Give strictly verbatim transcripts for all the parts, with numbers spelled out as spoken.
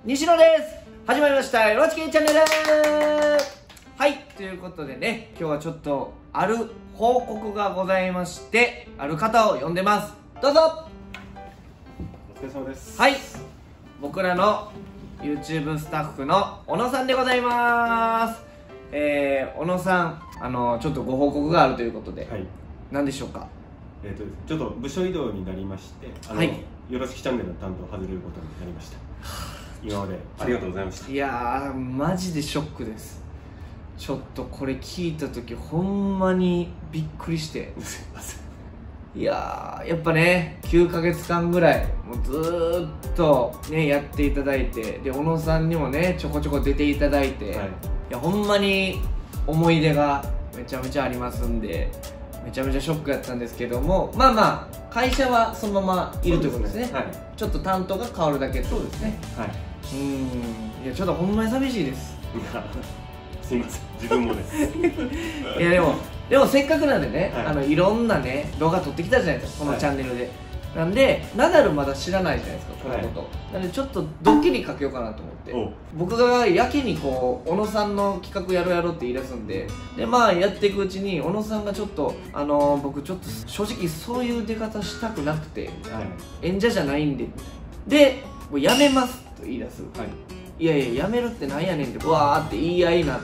西野です。始まりましたよろちけんチャンネル。はい、ということでね、今日はちょっとある報告がございまして、ある方を呼んでます。どうぞ。 お疲れ様です。 はい、僕らの YouTube スタッフの小野さんでございます。えー、小野さん、あのちょっとご報告があるということで、はい、何でしょうか。 えーとちょっと部署移動になりまして、あの、はい、よろしきチャンネルの担当を外れることになりました。今までありがとうございました。 いやー、マジでショックです。ちょっとこれ聞いた時ほんまにびっくりしてすいません。いやー、やっぱねきゅうかげつかんぐらいもうずーっとねやっていただいて、で小野さんにもねちょこちょこ出ていただいて、はい、いやほんまに思い出がめちゃめちゃありますんで、めちゃめちゃショックやったんですけども、まあまあ会社はそのままいるということですね。はい、ちょっと担当が変わるだけそうですね。はい、うーん、いやちょっとほんまに寂しいです。 すいません、自分もです。 いやでもでもせっかくなんでね、はい、あのいろんなね動画撮ってきたじゃないですか、このチャンネルで、はい、なんでナダルまだ知らないじゃないですかこのこと、はい、なんでちょっとドッキリかけようかなと思って、僕がやけにこう小野さんの企画やろうやろうって言い出すんで、でまあやっていくうちに小野さんがちょっとあのー、僕ちょっと正直そういう出方したくなくて、はい、演者じゃないんでみたいなで、もうやめますと言い出す、はい、いやいややめるってなんやねんってわーって言い合いになって、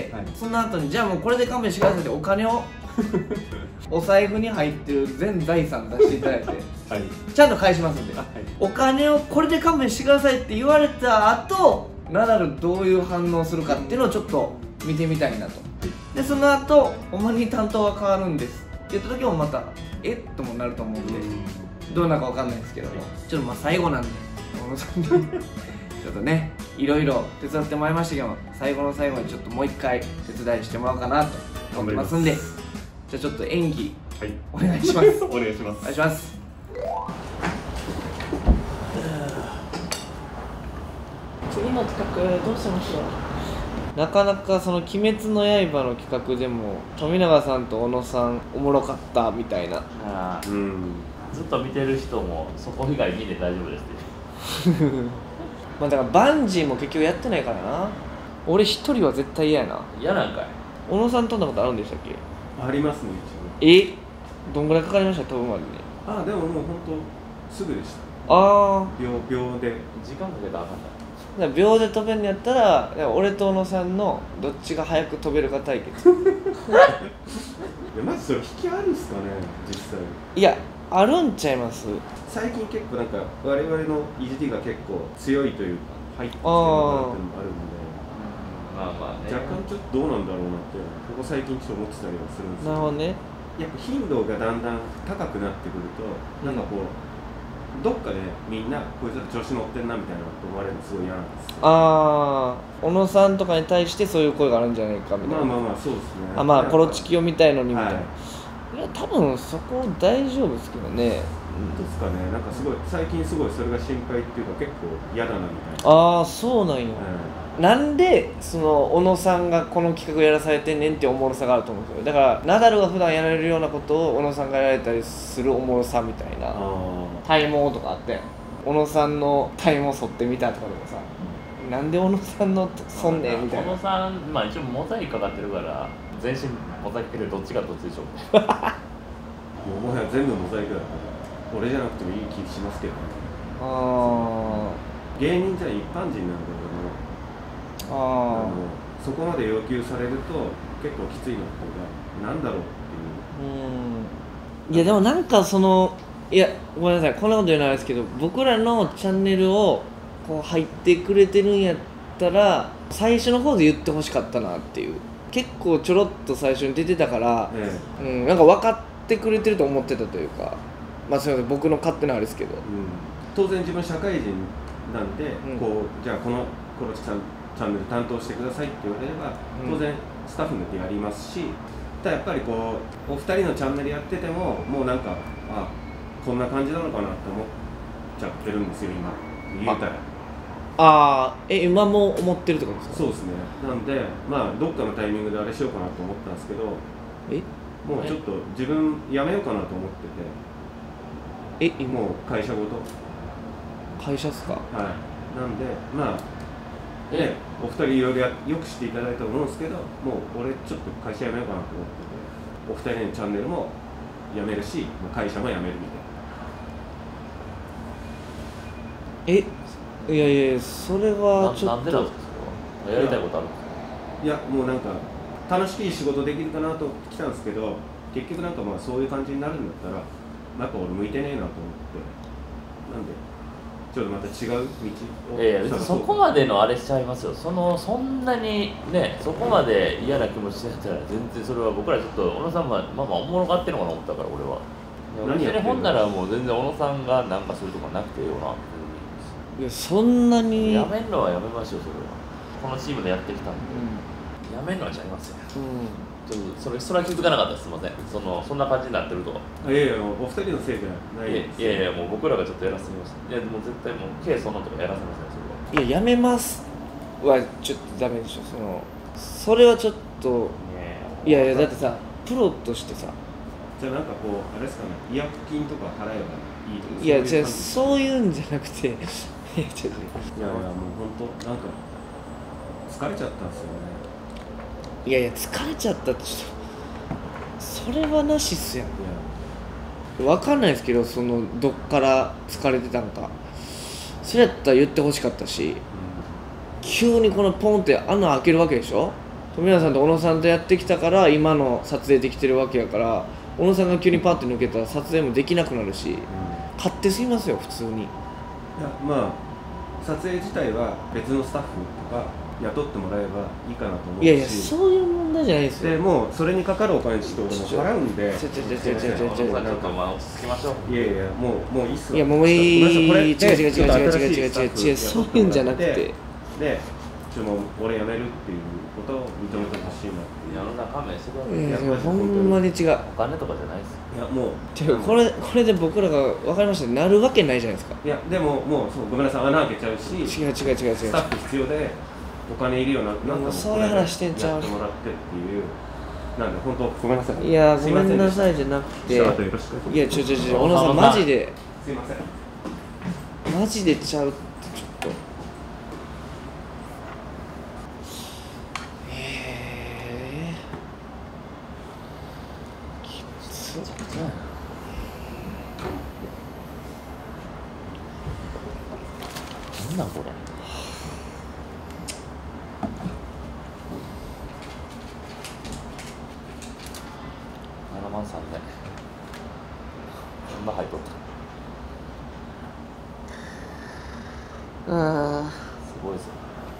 はい、その後にじゃあもうこれで勘弁してくださいってお金をお財布に入ってる全財産出していただいて、はい、ちゃんと返しますんで、はい、お金をこれで勘弁してくださいって言われた後ナダルどういう反応するかっていうのをちょっと見てみたいなと。でその後ほんまに担当は変わるんですって言った時もまたえっともなると思うんで、どうなるかわかんないですけども、ちょっとまあ最後なんで小野さんにちょっとねいろいろ手伝ってもらいましたけども、最後の最後にちょっともう一回手伝いしてもらおうかなと思ってますんで、じゃあちょっと演技、はい、お願いします。 お願いします。 お願いします。 次の企画どうしましょう。 なかなかその「鬼滅の刃」の企画でも富永さんと小野さんおもろかったみたいな。 あー、うん、ずっと見てる人もそこ以外見て大丈夫ですってまあだからバンジーも結局やってないからな。俺一人は絶対嫌やな。 嫌なんかい。 小野さん飛んだことあるんでしたっけ。 ありますね一応。えどんぐらいかかりました飛ぶまでに。 ああでももう本当すぐでした。 ああ秒秒で時間かけたらあかんだ。 秒で飛べんのやったら俺と小野さんのどっちが早く飛べるか対決。いやまずそれ引きあるんすかね実際。 いやあるんちゃいます。 最近結構なんか我々のいじりが結構強いというか入ってきてるのかなっていうのもあるんで、 まあまあね、 若干ちょっとどうなんだろうなってここ最近ちょっと思ってたりはするんですけど。 なるほどね。 やっぱ頻度がだんだん高くなってくると、うん、なんかこうどっかでみんなこいつら調子乗ってんなみたいなこと思われるのすごい嫌なんですよ。 ああ小野さんとかに対してそういう声があるんじゃないかみたいな。 まあまあまあそうですね。 あまあコロチキを見たいのにみたいな、はい、 いや多分そこ大丈夫ですけどね。 本当ですかね。なんかすごい最近すごいそれが心配っていうか結構嫌だなみたいな。 ああそうなんや、うん、なんでその小野さんがこの企画やらされてんねんっておもろさがあると思うんですよ。だからナダルが普段やられるようなことを小野さんがやられたりするおもろさみたいな。体毛とかあって小野さんの体毛剃ってみたとかでもさ、うん、なんで小野さんのそんねんみたいな。 小野さんまあ一応モザイクかかってるから全身モザイクでどっちがどっちでしょう。 もうもはや全部モザイクだから俺じゃなくてもいい気しますけどね。ああ芸人じゃ一般人なんだけども、ああそこまで要求されると結構きついのっていうかなんだろうっていう。 うんいやでもなんかそのいやごめんなさいこんなこと言うのはあれですけど、僕らのチャンネルをこう入ってくれてるんやったら最初の方で言ってほしかったなっていう。結構ちょろっと最初に出てたから、ええうん、なんか分かってくれてると思ってたというか、まあすみません僕の勝手なあれですけど、うん、 当然自分社会人なんで、うん、こうじゃあこのコロチキさんチャンネル担当してくださいって言われれば、うん、当然スタッフによってやりますし、ただやっぱりこうお二人のチャンネルやっててももうなんかあこんな感じなのかなって思っちゃってるんですよ今言うたら。 ああえ今も思ってるってことですか。 そうですね。なんでまあどっかのタイミングであれしようかなと思ったんですけど、えもうちょっと自分辞めようかなと思ってて。えもう会社ごと会社っすか。 はいなんでまあでお二人いろいろよくしていただいたと思うんですけど、もう俺ちょっと会社辞めようかなと思ってて、お二人のチャンネルも辞めるし、もう会社も辞めるみたいな。 えいやいやそれはちょっとなんでなんですか？やりたいことあるんですか？ いやもうなんか楽しい仕事できるかなと来たんですけど、結局なんかまあそういう感じになるんだったらやっぱ俺向いてねえなと思って、なんでちょっとまた違う道を。 いやいやそこまでのあれしちゃいますよ。そのそんなにねそこまで嫌な気持ちになったら全然それは僕らちょっと小野さんもまあまあおもろがってるのかな思ったから俺は。 何やってんの？ 別にほんならもう全然小野さんがなんかするとかなくていいよな。 いやそんなにやめるのはやめましょうそれは。このチームでやってきたんで、うん、やめるのはちゃいますよ。うんちょっとそれそれは気づかなかったです。すみません。そのそんな感じになってるとは。 いやいやお二人のせいじゃないです。 いやいやもう僕らがちょっとやらせてみました。いやもう絶対もうKそんなとかやらせませんそれは。 いややめますはちょっとダメでしょ。そのそれはちょっといやいやだってさプロとしてさ。 じゃあなんかこうあれですかね、違約金とか払えばいいとか。 いやじゃあそういうんじゃなくていやいやいやもう本当なんか疲れちゃったんですよね。 いやいや疲れちゃったってちょっとそれはなしっすやん。分かんないですけどそのどっから疲れてたのかそれやったら言ってほしかったし、うん、急にこのポンって穴開けるわけでしょ。富永さんと小野さんとやってきたから今の撮影できてるわけやから、小野さんが急にパッて抜けたら撮影もできなくなるし、うん、勝手すぎますよ普通に。いやまあ撮影自体は別のスタッフとか雇ってもらえばいいかなと思うし。 いやいやそういう問題じゃないですよ。 でもうそれにかかるお金ちょっと俺も払うんで。 ちょちょちょちょちょちょちょちょっとまあ落ち着きましょう。 いやいやもうもういいっすよ。 いやもういい。違う違う違う違う違う違う違う違うそういうんじゃなくて。 でちょもう俺辞めるっていうことを認めてほしいなっていう。 いやな勘弁してください。いやいやほんまに違う。 お金とかじゃないです。 いやもうこれこれで僕らが分かりましたなるわけないじゃないですか。 いやでももうそうごめんなさい穴開けちゃうし。 違う違う違う違う。 スタッフ必要でお金いるようななんかそういう話してんちゃう。 やってもらってっていうなんで本当ごめんなさい。 いやごめんなさいじゃなくて。いやちょちょちょ小野さんマジで。 すいません。 マジでちゃうってちょっと。ええー。きつっ。 なんなんこれ。ななまんさんねん。こんな入っとった。 ああ。 すごいですよ。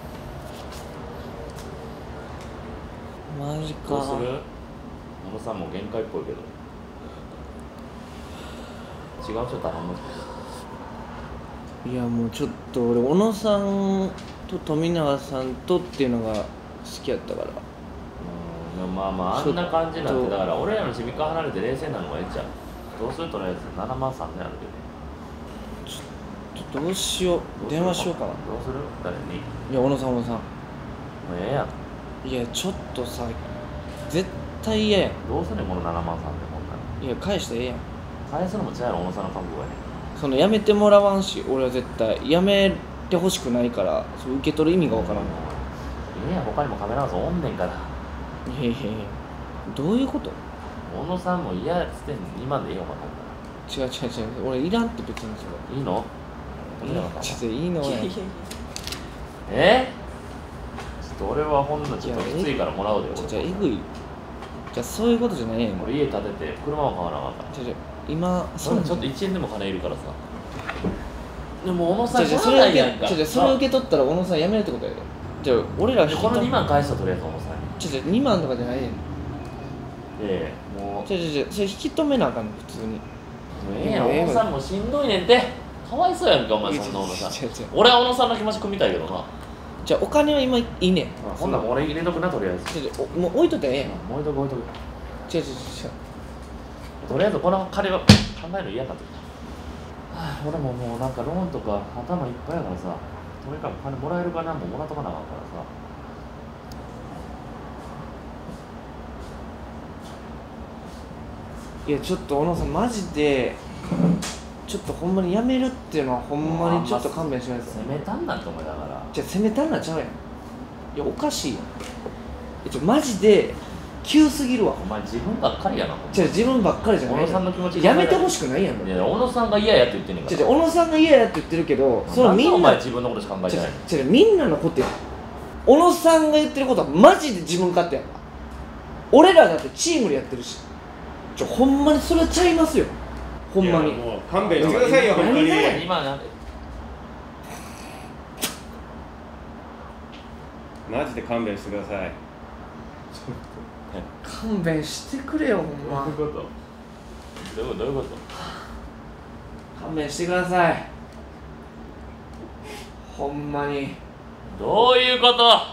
マジか。 どうする？小野さんも限界っぽいけど。違う人頼む。 いやもうちょっと俺小野さんと富永さんとっていうのが好きやったから。 うんまあまああんな感じになってだから俺らの趣味から離れて冷静なのがいいんちゃう。どうするとりあえずななまんさんねんあるけど。 ちょっとどうしよう電話しようかな。 どうする誰に。 いや小野さん小野さんもうええやん。 いやちょっとさ絶対嫌やん。 どうするねこのななまんさんでこんなの。 いや返してええやん。 返すのも違うやろ小野さんの覚悟やねん。 そのやめてもらわんし俺は絶対やめてほしくないからそれ受け取る意味がわからん。 いや他にもカメラマンさんおんねんから。 いやいやいやどういうこと。 小野さんも嫌っつってにまんでいいよお前。 違う違う違う俺いらんって別にそれ。 いいの？ いやちょっといいのや。 えちょっと俺はほんのちょっときついからもらうで。 じゃあえぐい。じゃあそういうことじゃないやん。 俺家建てて車も買わなかった。 じゃあ今それちょっといちえんでも金いるからさ。でも小野さんじゃあそれ受けじゃあそれ受け取ったら小野さん辞めるってことやで。じゃあ俺らこのにまん返したとりあえず小野さんに。 じゃあにまんとかじゃないねん。 ええもうじゃあじゃあじゃあそれ引き止めなあかんの普通に。 ええやん小野さんもしんどいねんってかわいそうやんかお前そんな小野さん。俺は小野さんの気持ち組みたいけどな。 じゃあお金は今いいねん。 ほんなら俺入れとくなとりあえず。 じゃあもう置いとったらええやん。 もう置いとく置いとく。 違う違う違う違う。 とりあえずこの借りは考えるの嫌になってきた。はあ、俺ももうなんかローンとか頭いっぱいやからさ、とにかく金もらえるかなももらっとかなあかんからさ。 いやちょっと小野さんマジでちょっとほんまにやめるっていうのはほんまにちょっと勘弁してください。 攻めたんなって思いながら。 じゃあ責めたんなちゃうやん。いやおかしいやん。えちょマジで急すぎるわ。 お前自分ばっかりやな。 じゃあ自分ばっかりじゃない。 小野さんの気持ちやめてほしくないやん。 いや小野さんが嫌やって言ってんねんから。 じゃあ小野さんが嫌やって言ってるけど、そのみんなお前自分のことしか考えてない。 じゃあみんなのことやん。小野さんが言ってることはマジで自分勝手やんか。俺らだってチームでやってるし、ちょほんまにそれはちゃいますよ。ほんまにもう勘弁してくださいよ本当に。 今なんでマジで勘弁してください。 勘弁してくれよほんま。 どういうことどういうことどういうこと勘弁してくださいほんまに。 どういうこと。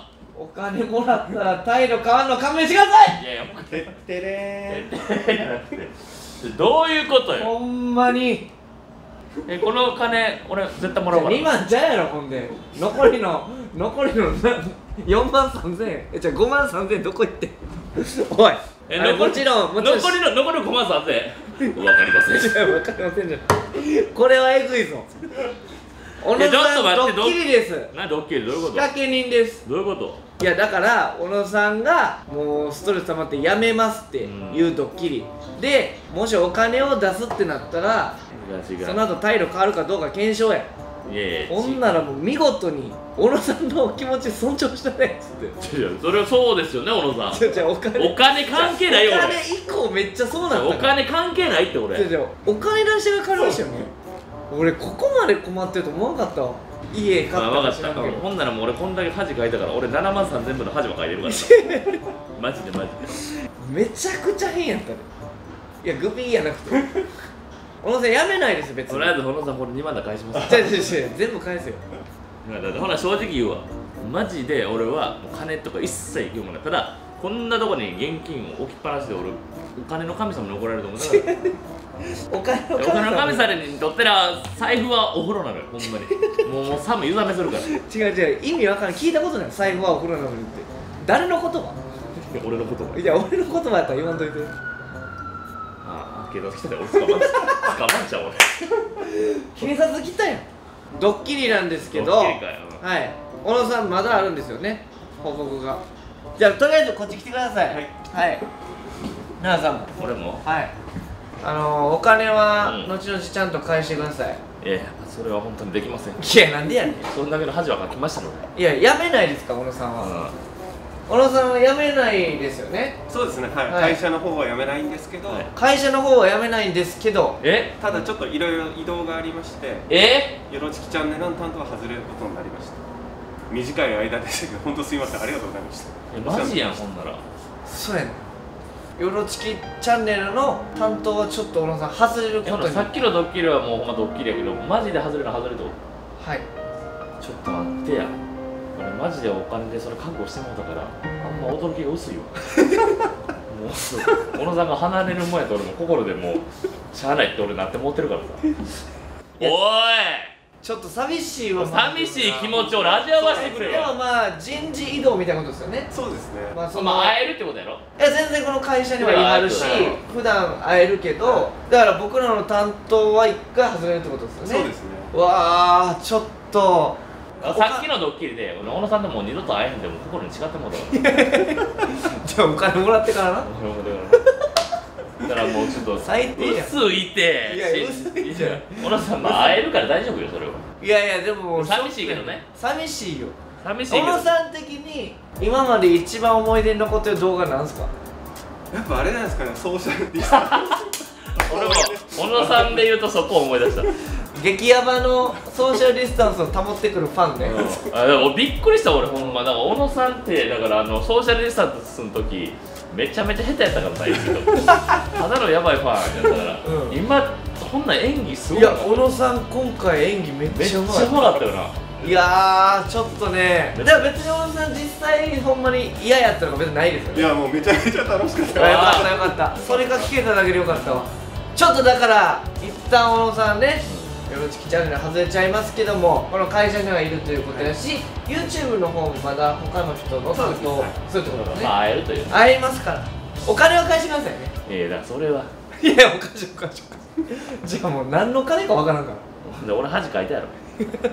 お金もらったら態度変わんの勘弁してください。 いやいやてってれーどういうことよ。 ほんまに。 えこの金俺絶対もらおうから。 にまんじゃやろほんで。残りの残りのよんまんさんぜんえん。えじゃあごまんさんぜんえんどこ行っておいえあれもちろんもちろん残りの残りのごまんさんぜんわかりません。 いや分かりませんじゃん。これはえぐいぞ。小野いやちょっさんドと待ってッキリです。 なんでドッキリどういうこと仕掛け人です。 どういうこといやだから小野さんがもうストレス溜まってやめますっていうドッキリで、もしお金を出すってなったら違う違うその後態度変わるかどうか検証や。 いやいやほんならもう見事に小野さんの気持ち尊重したねっつって。 違うそれはそうですよね小野さん。 じゃじゃお金お金関係ないよお金俺。 以降めっちゃそうなったお金関係ないって俺。 じゃじゃお金出してが変わりましたよね。俺ここまで困ってると思わなかったわ。家買ったまあ、分かった。 か知らんけどほんならもう俺こんだけ恥かいたから俺ななまんさんぜんぶの恥も書いてるからなマジでマジで。 めちゃくちゃ変やったで。いやグビーやなくて小野さんやめないです別に。 とりあえず小野さんこれにまんだ返します。 じゃじゃじゃ全部返すよ。 だってほら正直言うわ。マジで俺はもう金とか一切言うもない。ただこんなとこに現金を置きっぱなしで俺お金の神様に怒られると思う。だからお金のお金の神さ様にとっては財布はお風呂なのよほんまに。もうもう寒い湯冷めするから。 違う違う意味わからん。聞いたことない。財布はお風呂なのにって誰の言葉。 俺のこといや俺の言葉やったら言わんといて。 ああ警察来てたよ俺捕まん捕まんちゃう俺。 警察来たやん。ドッキリなんですけど、 ドッキリかよはい小野さんまだあるんですよね報告が。じゃあとりあえずこっち来てください。はいはい奈々さんも俺もはいあのー、お金はうん後々ちゃんと返してください。 いやいやそれは本当にできません。 いやなんでやねん。 そんだけの恥はかきましたので。 いややめないですか小野さんは。小野さんは辞めないですよね。 そうですね、はい、 はい会社の方は辞めないんですけど、 はい会社の方は辞めないんですけど、 えただちょっといろいろ移動がありまして、 えよろちきチャンネルの担当は外れることになりました。短い間でしたけど、本当すみません、ありがとうございました。 えマジやんほんなら。 そうやねん。よろちきチャンネルの担当はちょっと小野さん外れるえことに。 さっきのドッキリはもうほんまドッキリやけどマジで外れるの外れるってこはいと。ちょっと待ってや。俺マジでお金でそれ覚悟してもらったからあんま驚きが薄いわもう小野さんが離れる前と俺も心でもうしゃあないって俺なって思ってるからさおいちょっと寂しいわ。 寂しい気持ちを味わわせてくれでもよ。 まあ人事異動みたいなことですよね。 そうですね、 まあその、 まあ会えるってことやろ。 いや全然この会社にはいはるし普段会えるけど、だから僕らの担当は一回外れるってことですよね。 そうですね。 うわあちょっとさっきのドッキリで小野さんともう二度と会えへんでも心に誓ってもうたからじゃあお金もらってからな。 だからもうちょっと最低やん。 薄いていや薄いじゃん。 小野さんまあ会えるから大丈夫よそれはいやいやでも寂しいけどね。 寂しいよ。 寂しいけど小野さん的に今まで一番思い出に残ってる動画なんですか。 やっぱあれなんですかね、ソーシャルディスタン俺も小野さんで言うとそこを思い出した激ヤバのソーシャルディスタンスを保ってくるファンね。 あでもびっくりした俺ほんまだから小野さんってだからあのソーシャルディスタンスの時めちゃめちゃ下手やったからさ言うけどただのヤバいファンやったから、うん、今こんな演技すごい。 いや小野さん今回演技めっめっちゃうちゃうまい。 まかったよな。 いやーちょっとね、でも別に小野さん実際ほんまに嫌やったのが別にないですよね。 いやもうめちゃめちゃ楽しかった。 よかったよかった。それが聞けただけでよかったわ。ちょっとだから一旦小野さんね、よろちきチャンネル外れちゃいますけども、この会社にはいるということだし、YouTube の方もまだ他の人の担当するってことだね。 まあ会えるという会えますから。お金は返してくださいね。 いやだからそれはいやおかしいおかしいおかしい。じゃあもう何の金かわからんから。 で俺恥かいたやろ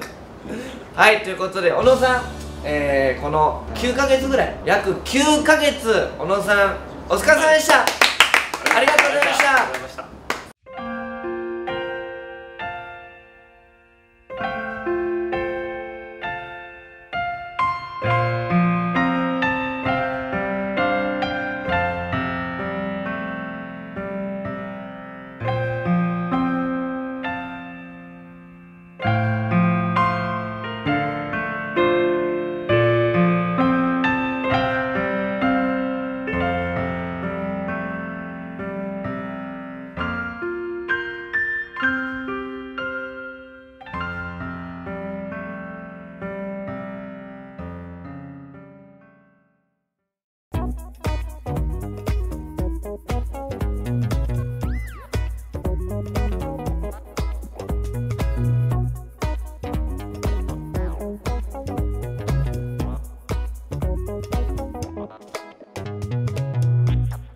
はいということで小野さん、えー、このきゅうかげつぐらい約きゅうかげつ小野さんお疲れ様でした。ありがとうございました。